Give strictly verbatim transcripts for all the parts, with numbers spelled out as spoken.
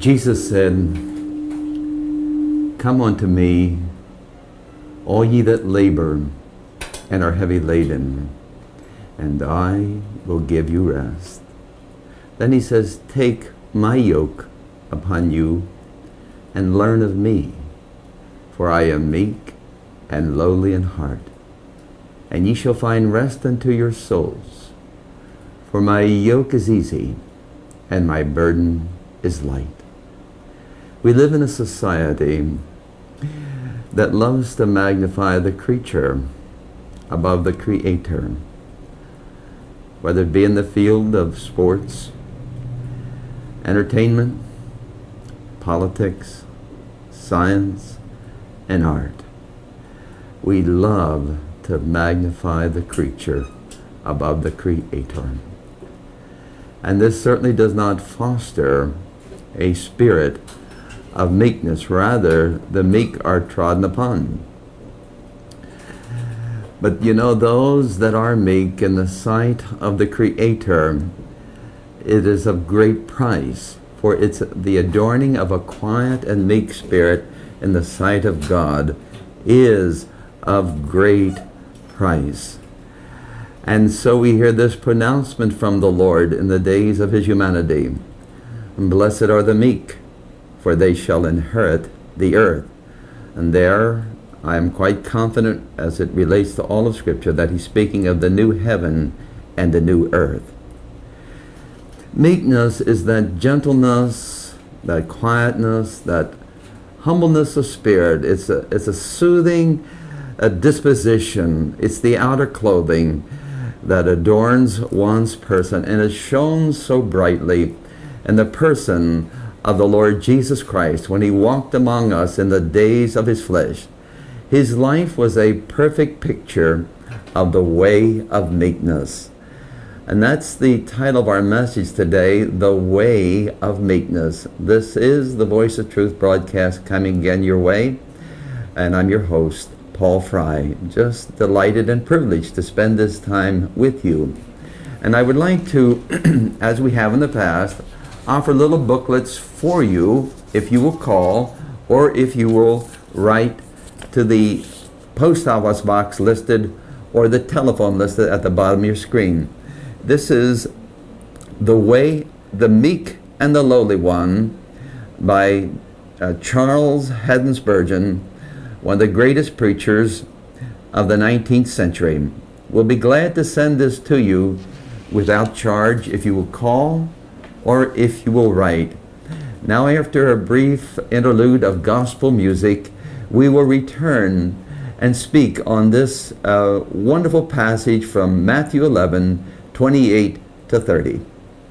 Jesus said, "Come unto me, all ye that labor and are heavy laden, and I will give you rest." Then he says, "Take my yoke upon you and learn of me, for I am meek and lowly in heart, and ye shall find rest unto your souls. For my yoke is easy and my burden is light." We live in a society that loves to magnify the creature above the Creator, whether it be in the field of sports, entertainment, politics, science, and art. We love to magnify the creature above the Creator. And this certainly does not foster a spirit of meekness. Rather, the meek are trodden upon. But you know, those that are meek in the sight of the Creator, it is of great price, for it's the adorning of a quiet and meek spirit in the sight of God is of great price. And so we hear this pronouncement from the Lord in the days of his humanity: "Blessed are the meek, for they shall inherit the earth." And there, I am quite confident, as it relates to all of Scripture, that he's speaking of the new heaven and the new earth. Meekness is that gentleness, that quietness, that humbleness of spirit. It's a, it's a soothing a disposition. It's the outer clothing that adorns one's person, and is shown so brightly in the person of the Lord Jesus Christ when he walked among us in the days of his flesh. His life was a perfect picture of the way of meekness. And that's the title of our message today, The Way of Meekness. This is the Voice of Truth broadcast coming again your way. And I'm your host, Paul Fry. Just delighted and privileged to spend this time with you. And I would like to, as we have in the past, offer little booklets for you if you will call, or if you will write to the post office box listed or the telephone listed at the bottom of your screen. This is The Way, the Meek and the Lowly One by uh, Charles Haddon Spurgeon, one of the greatest preachers of the nineteenth century. We'll be glad to send this to you without charge if you will call or if you will write. Now, after a brief interlude of gospel music, we will return and speak on this uh, wonderful passage from Matthew eleven, twenty-eight to thirty.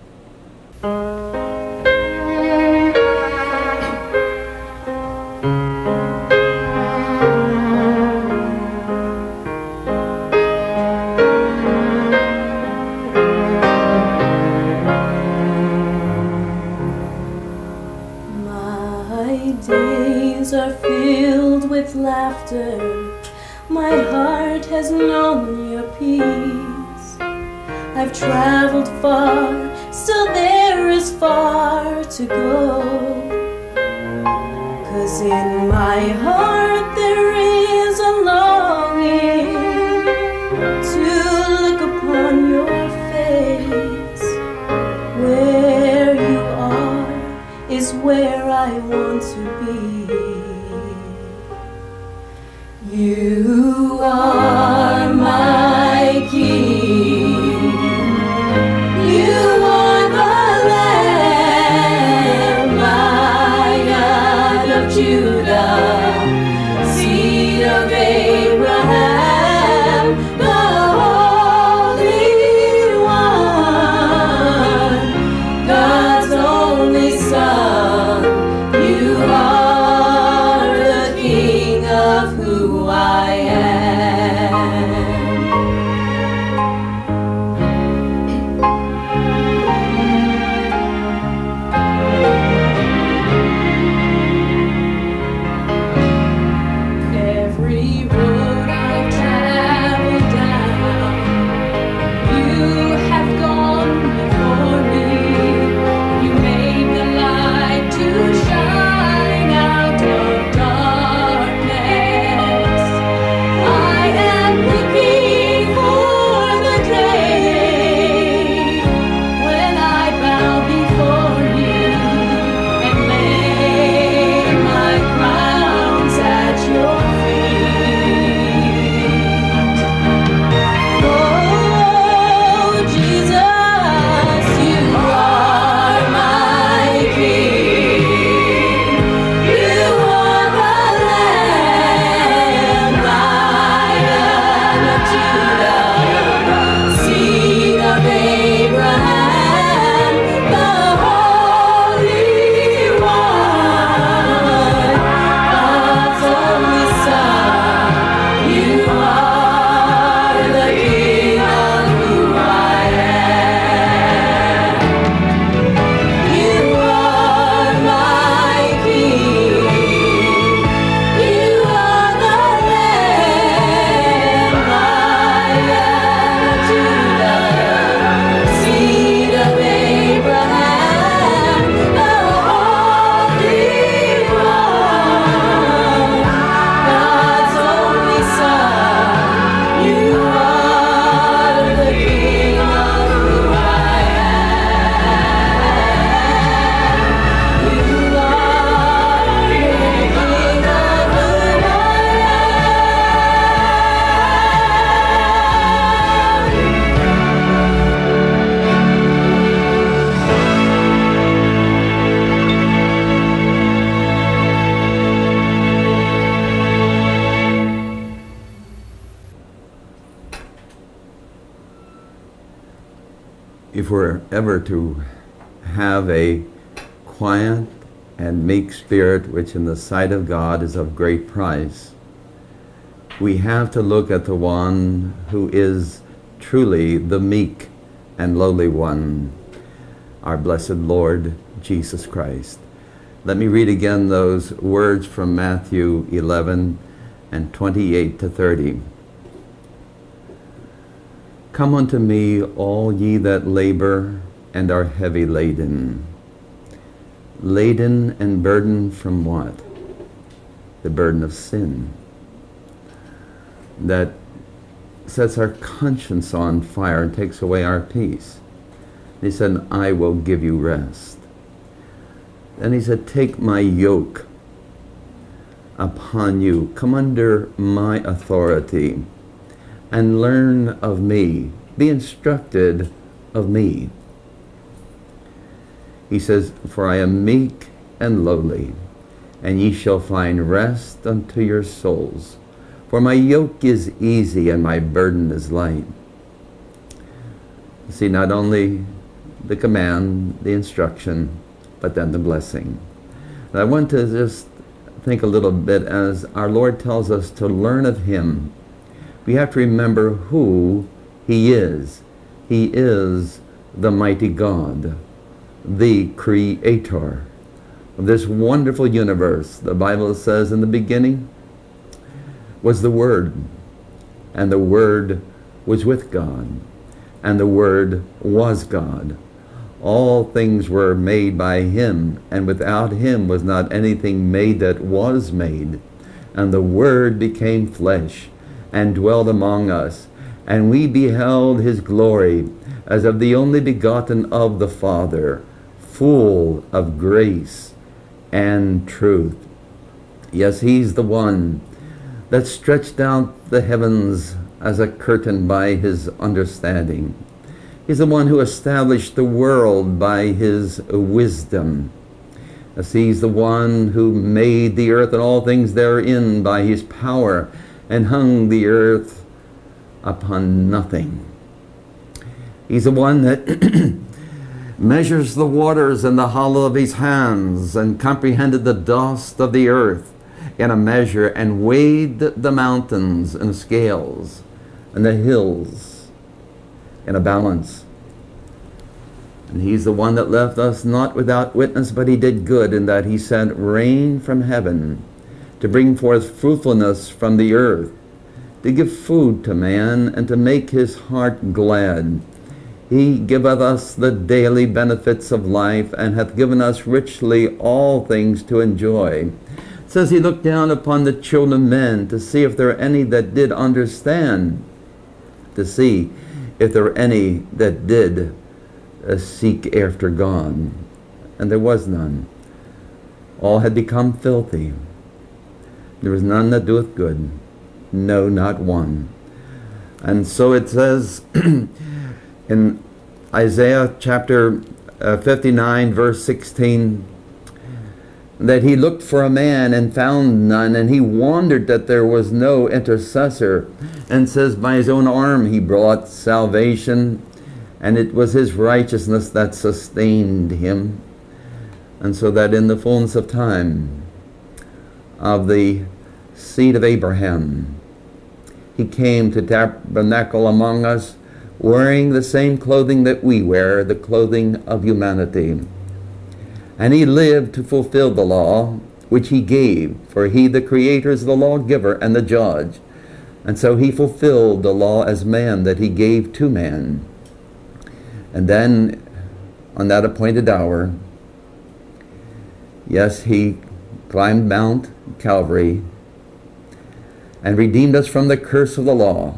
My heart has known your peace. I've traveled far, still there is far to go. 'Cause in my heart there is a longing to look upon your face. Where you are is where I want to be. You are my King. You are the Lamb, Lion of Judah, seed of Abraham, the Holy One, God's only Son. You are the King of who I am. Every road I've traveled down, you have gone before me. You made the light to if we're ever to have a quiet and meek spirit, which in the sight of God is of great price, we have to look at the one who is truly the meek and lowly one, our blessed Lord Jesus Christ. Let me read again those words from Matthew eleven and twenty-eight to thirty. Come unto me, all ye that labor and are heavy laden. Laden and burdened from what? The burden of sin that sets our conscience on fire and takes away our peace. He said, I will give you rest. Then he said, take my yoke upon you. Come under my authority and learn of me. Be instructed of me. He says, for I am meek and lowly, and ye shall find rest unto your souls. For my yoke is easy and my burden is light. See, not only the command, the instruction, but then the blessing. And I want to just think a little bit as our Lord tells us to learn of him. We have to remember who he is. He is the mighty God, the creator of this wonderful universe. The Bible says in the beginning was the Word, and the Word was with God, and the Word was God. All things were made by him, and without him was not anything made that was made. And the Word became flesh and dwelt among us, and we beheld his glory as of the only begotten of the Father, full of grace and truth. Yes, he's the one that stretched out the heavens as a curtain by his understanding. He's the one who established the world by his wisdom. As he's the one who made the earth and all things therein by his power, and hung the earth upon nothing. He's the one that measures the waters in the hollow of his hands, and comprehended the dust of the earth in a measure, and weighed the mountains in scales, and the hills in a balance. And he's the one that left us not without witness, but he did good in that he sent rain from heaven to bring forth fruitfulness from the earth, to give food to man, and to make his heart glad. He giveth us the daily benefits of life, and hath given us richly all things to enjoy. It says he looked down upon the children of men to see if there were any that did understand, to see if there were any that did uh, seek after God. And there was none. All had become filthy. There was none that doeth good, no, not one. And so it says in Isaiah chapter uh, fifty-nine, verse sixteen, that he looked for a man and found none, and he wondered that there was no intercessor, and says by his own arm he brought salvation, and it was his righteousness that sustained him. And so that in the fullness of time of the seed of Abraham, he came to tabernacle among us, wearing the same clothing that we wear, the clothing of humanity. And he lived to fulfill the law which he gave, for he, the creator, is the lawgiver and the judge. And so he fulfilled the law as man that he gave to man. And then on that appointed hour, yes, he climbed Mount Calvary and redeemed us from the curse of the law,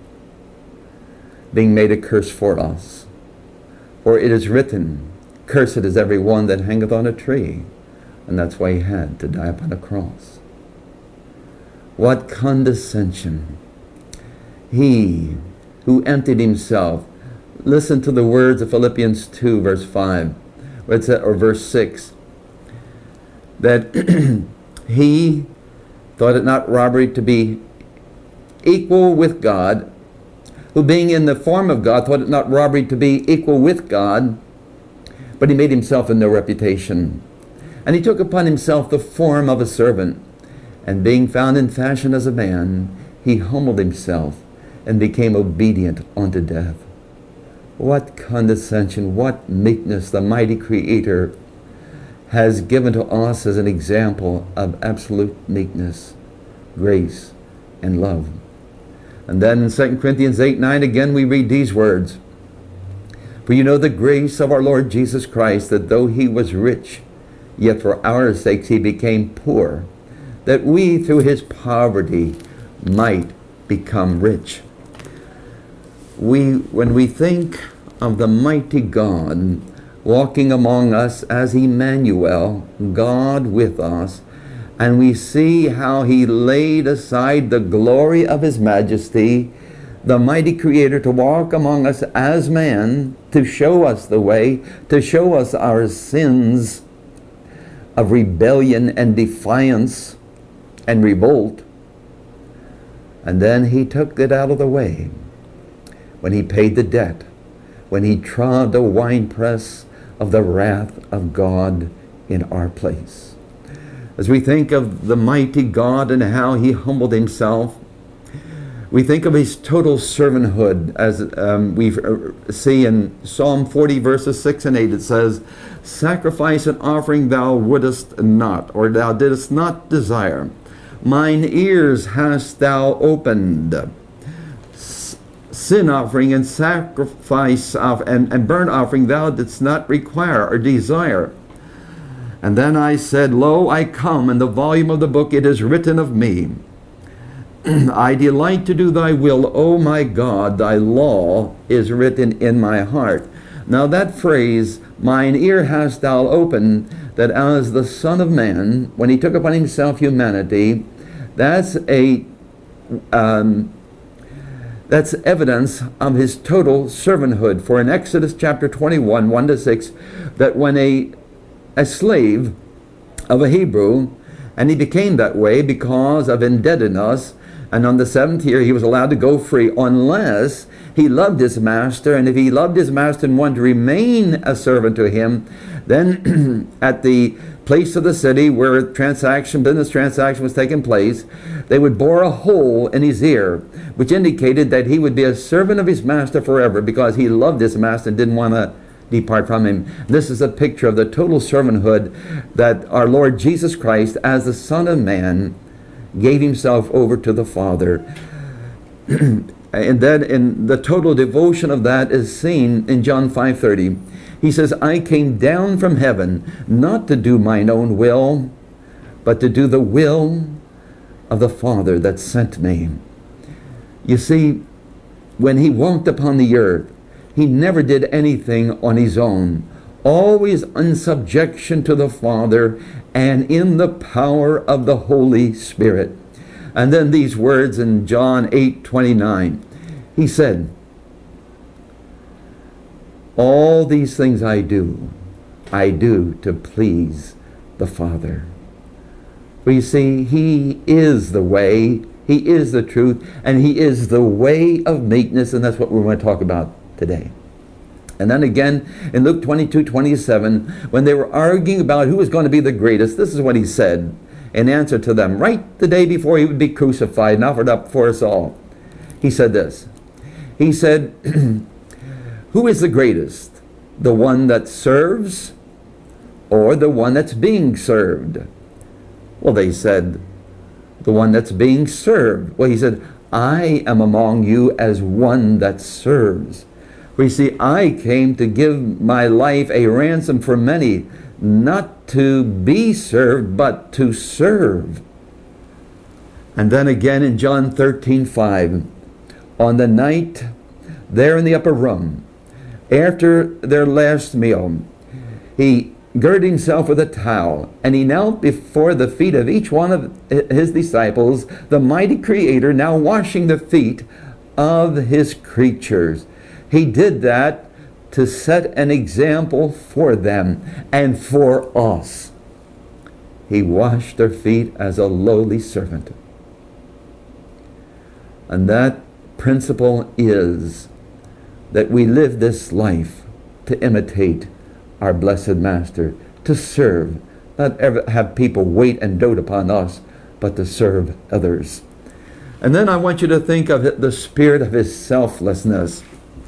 being made a curse for us. For it is written, cursed is every one that hangeth on a tree. And that's why he had to die upon a cross. What condescension. He who emptied himself. Listen to the words of Philippians two, verse five, where it says, or verse six, that he thought it not robbery to be equal with God, who being in the form of God thought it not robbery to be equal with God, but he made himself of no reputation. And he took upon himself the form of a servant, and being found in fashion as a man, he humbled himself and became obedient unto death. What condescension, what meekness the mighty Creator has given to us as an example of absolute meekness, grace, and love. And then in Second Corinthians eight nine again we read these words, "For you know the grace of our Lord Jesus Christ, that though he was rich, yet for our sakes he became poor, that we through his poverty might become rich." We, when we think of the mighty God walking among us as Emmanuel, God with us, and we see how he laid aside the glory of his majesty, the mighty Creator, to walk among us as man, to show us the way, to show us our sins of rebellion and defiance and revolt. And then he took it out of the way when he paid the debt, when he trod the winepress of the wrath of God in our place. As we think of the mighty God and how he humbled himself, we think of his total servanthood, as um, we see in Psalm forty verses six and eight. It says, "Sacrifice and offering thou wouldest not, or thou didst not desire. Mine ears hast thou opened. Sin offering and sacrifice of, and, and burnt offering thou didst not require or desire. And then I said, Lo, I come, in the volume of the book it is written of me. I delight to do thy will, O my God, thy law is written in my heart." Now that phrase, "mine ear hast thou opened," that as the Son of Man, when he took upon himself humanity, that's a um, that's evidence of his total servanthood. For in Exodus chapter twenty-one, one to six, that when a a slave of a Hebrew, and he became that way because of indebtedness, and on the seventh year he was allowed to go free unless he loved his master. And if he loved his master and wanted to remain a servant to him, then at the place of the city where transaction, business transaction was taking place, they would bore a hole in his ear, which indicated that he would be a servant of his master forever because he loved his master and didn't want to depart from him. This is a picture of the total servanthood that our Lord Jesus Christ, as the Son of Man, gave himself over to the Father. And then in the total devotion of that is seen in John five thirty. He says, "I came down from heaven not to do mine own will, but to do the will of the Father that sent me." You see, when he walked upon the earth, he never did anything on his own, always in subjection to the Father and in the power of the Holy Spirit. And then these words in John eight twenty-nine. He said, "All these things I do, I do to please the Father." For you see, he is the way, he is the truth, and he is the way of meekness, and that's what we're going to talk about today. And then again in Luke twenty-two twenty-seven, when they were arguing about who was going to be the greatest, this is what he said in answer to them, right the day before he would be crucified and offered up for us all. He said this. He said, "Who is the greatest? The one that serves or the one that's being served?" Well, they said, "The one that's being served." Well, he said, "I am among you as one that serves. For you see, I came to give my life a ransom for many, not to be served, but to serve." And then again in John thirteen five, on the night there in the upper room, after their last meal, he girded himself with a towel, and he knelt before the feet of each one of his disciples, the mighty Creator now washing the feet of his creatures. He did that to set an example for them and for us. He washed their feet as a lowly servant. And that principle is that we live this life to imitate our blessed Master, to serve, not ever have people wait and dote upon us, but to serve others. And then I want you to think of it, the spirit of his selflessness.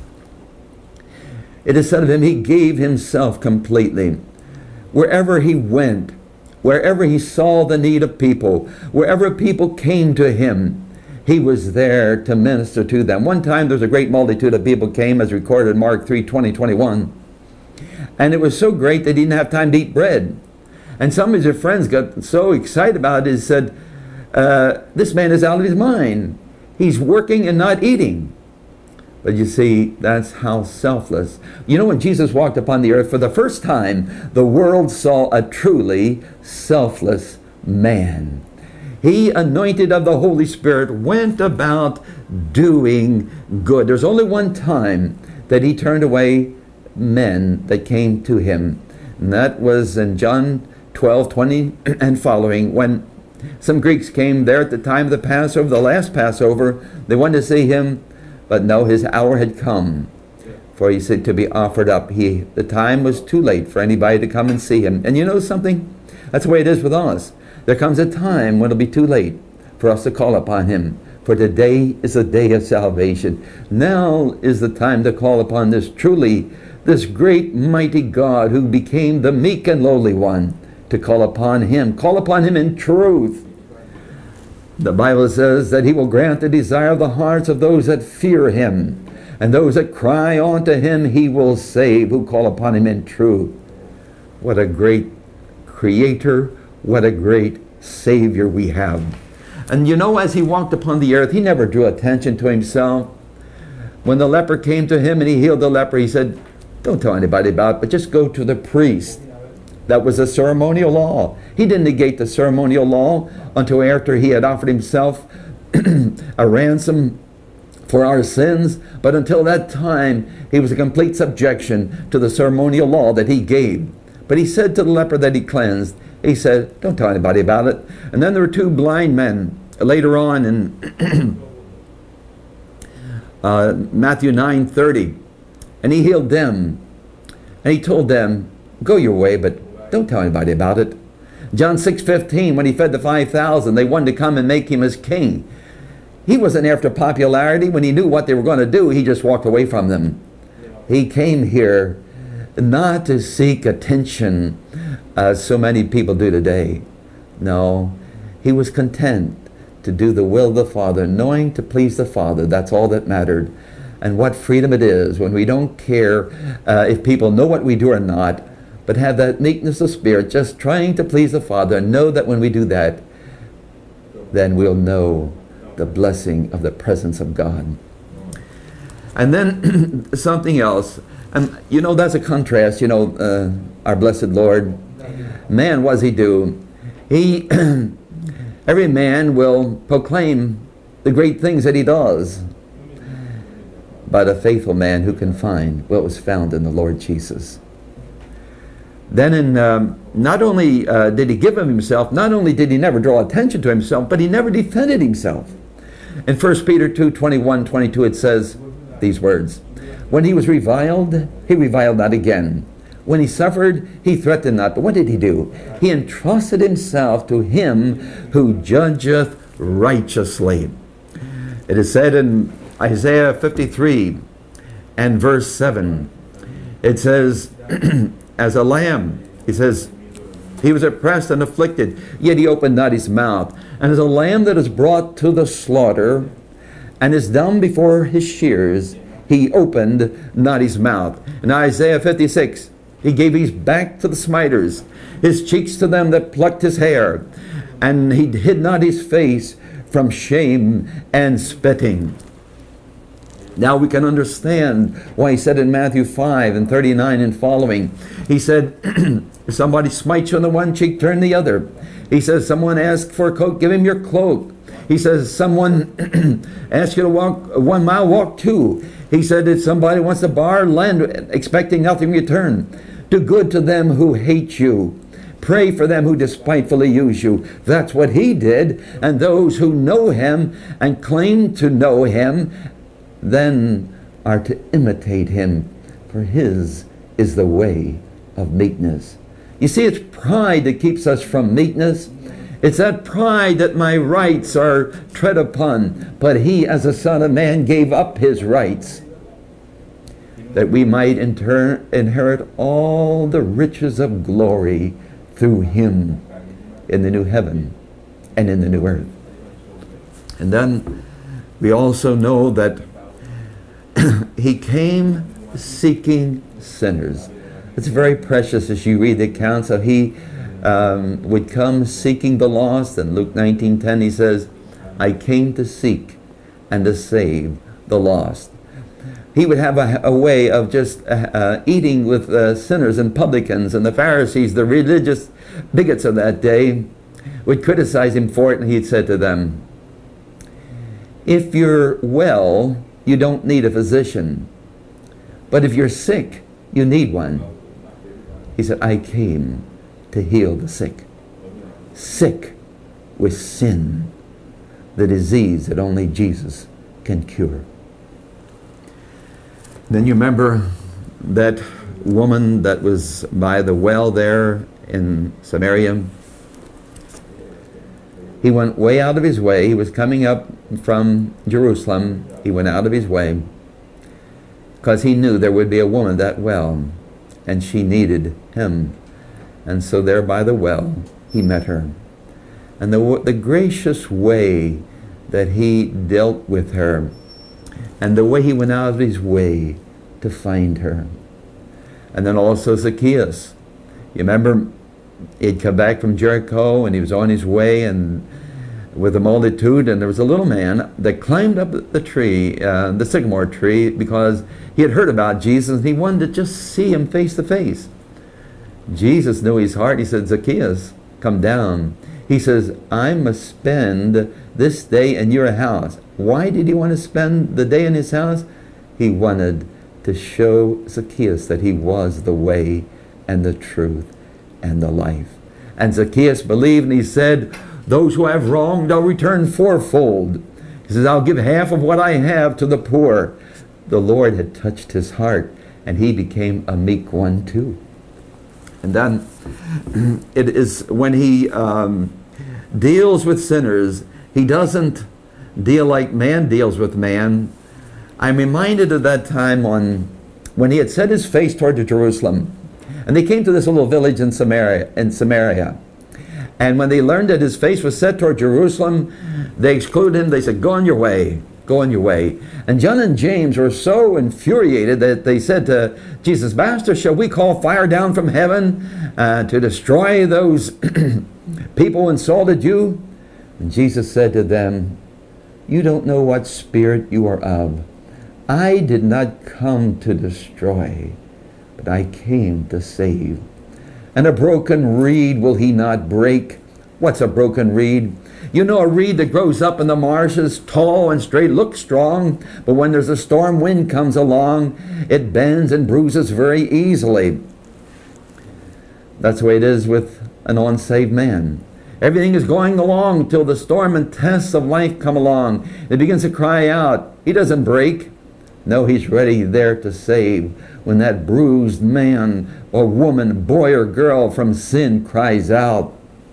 It is said of him, he gave himself completely. Wherever he went, wherever he saw the need of people, wherever people came to him, he was there to minister to them. One time there's a great multitude of people came, as recorded in Mark three, twenty, twenty-one. And it was so great they didn't have time to eat bread. And some of his friends got so excited about it, he said, uh, this man is out of his mind. He's working and not eating. But you see, that's how selfless. You know, when Jesus walked upon the earth for the first time, the world saw a truly selfless man. He, anointed of the Holy Spirit, went about doing good. There's only one time that he turned away men that came to him. And that was in John twelve, twenty and following, when some Greeks came there at the time of the Passover, the last Passover. They wanted to see him, but no, his hour had come for, he said, to be offered up. He, the time was too late for anybody to come and see him. And you know something? That's the way it is with us. There comes a time when it'll be too late for us to call upon him. For today is the day of salvation. Now is the time to call upon this truly, this great mighty God who became the meek and lowly one, to call upon him. Call upon him in truth. The Bible says that he will grant the desire of the hearts of those that fear him. And those that cry unto him he will save, who call upon him in truth. What a great creator, what a great Savior we have. And you know, as he walked upon the earth, he never drew attention to himself. When the leper came to him and he healed the leper, he said, don't tell anybody about it, but just go to the priest. That was a ceremonial law. He didn't negate the ceremonial law until after he had offered himself a ransom for our sins. But until that time, he was a complete subjection to the ceremonial law that he gave. But he said to the leper that he cleansed, he said, don't tell anybody about it. And then there were two blind men later on in uh, Matthew nine thirty. And he healed them. And he told them, go your way, but don't tell anybody about it. John six fifteen, when he fed the five thousand, they wanted to come and make him as king. He wasn't after popularity. When he knew what they were going to do, he just walked away from them. He came here not to seek attention as so many people do today. No, he was content to do the will of the Father, knowing to please the Father. That's all that mattered. And what freedom it is when we don't care uh, if people know what we do or not, but have that meekness of spirit, just trying to please the Father, and know that when we do that, then we'll know the blessing of the presence of God. And then something else, and you know, that's a contrast. You know, uh, our blessed Lord, man, what does he do? He, every man will proclaim the great things that he does, but a faithful man who can find what was found in the Lord Jesus. Then in, um, not only uh, did he give him himself, not only did he never draw attention to himself, but he never defended himself. In First Peter two, twenty-one, twenty-two, it says these words, when he was reviled, he reviled not again. When he suffered, he threatened not. But what did he do? He entrusted himself to him who judgeth righteously. It is said in Isaiah fifty-three and verse seven, it says, as a lamb, he says, he was oppressed and afflicted, yet he opened not his mouth. And as a lamb that is brought to the slaughter, and is dumb before his shears, he opened not his mouth. In Isaiah fifty-six, he gave his back to the smiters, his cheeks to them that plucked his hair, and he hid not his face from shame and spitting. Now we can understand why he said in Matthew five and thirty-nine and following, he said, if somebody smites you on the one cheek, turn the other. He says, someone asks for a coat, give him your cloak. He says, someone asks you to walk one mile, walk two. He said, if somebody wants to borrow land, expecting nothing in return, do good to them who hate you. Pray for them who despitefully use you. That's what he did. And those who know him and claim to know him then are to imitate him, for his is the way of meekness. You see, it's pride that keeps us from meekness. It's that pride that my rights are tread upon. But he, as a Son of Man, gave up his rights, that we might inter- inherit all the riches of glory through him in the new heaven and in the new earth. And then we also know that he came seeking sinners. It's very precious as you read the accounts of he um, would come seeking the lost. In Luke nineteen ten he says, I came to seek and to save the lost. He would have a, a way of just uh, uh, eating with uh, sinners and publicans, and the Pharisees, the religious bigots of that day, would criticize him for it, and he'd said to them, if you're well, you don't need a physician. But if you're sick, you need one. He said, I came to heal the sick. Sick with sin, the disease that only Jesus can cure. Then you remember that woman that was by the well there in Samaria. He went way out of his way. He was coming up from Jerusalem. He went out of his way because he knew there would be a woman that well, and she needed him. And so there by the well, he met her. And the, the gracious way that he dealt with her, and the way he went out of his way to find her. And then also Zacchaeus. You remember, he'd come back from Jericho, and he was on his way and with a multitude, and there was a little man that climbed up the tree, uh, the sycamore tree, because he had heard about Jesus, and he wanted to just see him face to face. Jesus knew his heart. He said, Zacchaeus, come down. He says, I must spend this day in your house. Why did he want to spend the day in his house? He wanted to show Zacchaeus that he was the way and the truth and the life. And Zacchaeus believed, and he said, those who have wronged, I'll return fourfold. He says, I'll give half of what I have to the poor. The Lord had touched his heart, and he became a meek one too. And then it is when he um, deals with sinners, he doesn't deal like man deals with man. I'm reminded of that time on when he had set his face toward Jerusalem, and they came to this little village in Samaria. In Samaria. And when they learned that his face was set toward Jerusalem, they excluded him. They said, go on your way, go on your way. And John and James were so infuriated that they said to Jesus, Master, shall we call fire down from heaven uh, to destroy those people who insulted you? And Jesus said to them, you don't know what spirit you are of. I did not come to destroy, but I came to save. And a broken reed will he not break. What's a broken reed? You know, a reed that grows up in the marshes, tall and straight, looks strong, but when there's a storm wind comes along, it bends and bruises very easily. That's the way it is with an unsaved man. Everything is going along till the storm and tests of life come along. It begins to cry out. He doesn't break. No, he's ready there to save. When that bruised man or woman, boy or girl from sin cries out,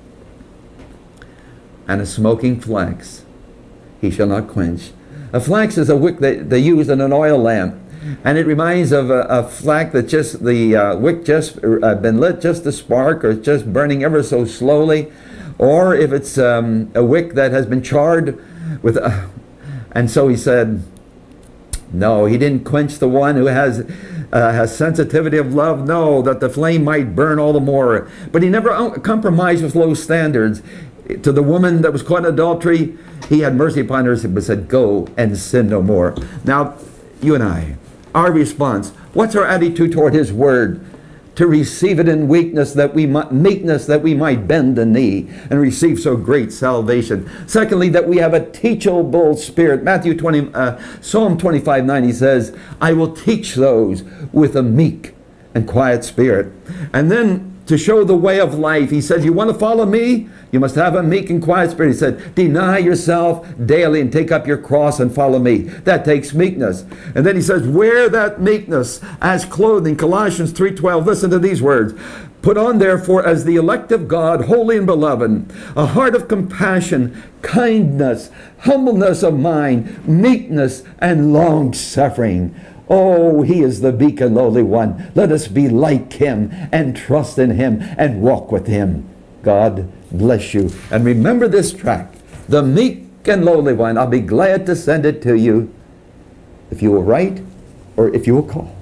and a smoking flax he shall not quench. A flax is a wick that they use in an oil lamp, and it reminds of a, a flax that just the uh, wick just uh, been lit just a spark, or it's just burning ever so slowly, or if it's um, a wick that has been charred with. Uh, and so he said, no, he didn't quench the one who has uh, has sensitivity of love. No, that the flame might burn all the more. But he never compromised with low standards. To the woman that was caught in adultery, he had mercy upon her, but said, go and sin no more. Now, you and I, our response, what's our attitude toward his word? To receive it in weakness, that we might, meekness, that we might bend the knee and receive so great salvation. Secondly, that we have a teachable spirit. Matthew twenty, uh, Psalm twenty-five nine, he says, I will teach those with a meek and quiet spirit. And then to show the way of life. He said, you want to follow me? You must have a meek and quiet spirit. He said, deny yourself daily and take up your cross and follow me. That takes meekness. And then he says, wear that meekness as clothing. Colossians three twelve. Listen to these words. Put on therefore as the elect of God, holy and beloved, a heart of compassion, kindness, humbleness of mind, meekness, and long suffering. Oh, he is the meek and lowly one. Let us be like him and trust in him and walk with him. God bless you. And remember this track, the meek and lowly one. I'll be glad to send it to you if you will write or if you will call.